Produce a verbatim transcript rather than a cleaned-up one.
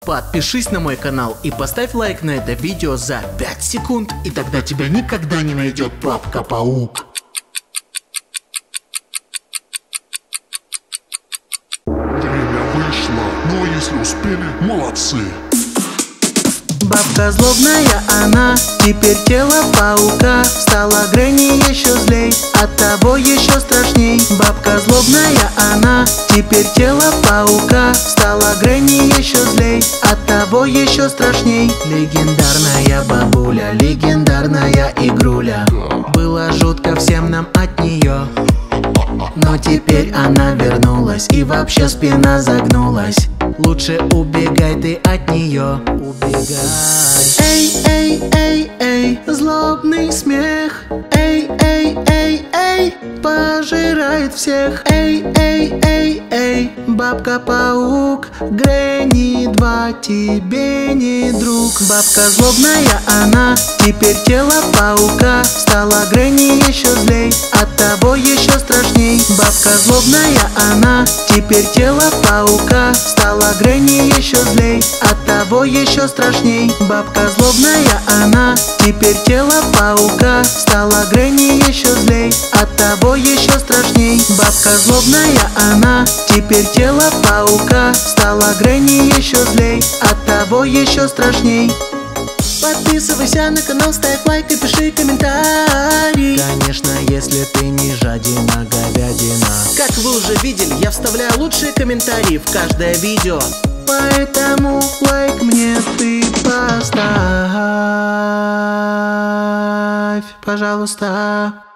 подпишись на мой канал и поставь лайк на это видео за пять секунд, и тогда тебя никогда не найдет Бабка-паук. Время вышло, но если успели, молодцы. Бабка злобная она, теперь тело паука. Стала Грэнни еще злей, от того еще страшней. Бабка злобная она, теперь тело паука. Стала Грэнни еще злей, от того еще страшней. Легендарная бабуля, легендарная игруля. Было жутко всем нам от нее, но теперь она вернулась, и вообще спина загнулась. Лучше убегай ты от нее, убегай. Эй, эй, эй, эй, злобный смех. Эй, эй, эй, эй, пожирает всех. Эй, эй, эй, эй, Бабка-паук, Грэнни два тебе не друг. Бабка злобная она, теперь тело паука. Стала Грэнни еще злей, от того еще страшней. Бабка злобная она, теперь тело паука. Стала Грэнни еще злей, от того еще страшней. Бабка злобная она, теперь тело паука. Стала Грэнни еще злей, от того еще страшней. Бабка злобная она, теперь тело паука. Стала Грэнни еще злей, от того еще страшней. Подписывайся на канал, ставь лайк и пиши комментарий. Конечно, если ты не жадина, говядина. Как вы уже видели, я вставляю лучшие комментарии в каждое видео, поэтому лайк мне ты поставь, пожалуйста.